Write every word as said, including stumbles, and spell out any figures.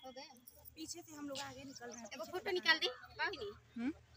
हो गए। पीछे से हम लोग आगे निकल रहे हैं। फोटो निकाल दी।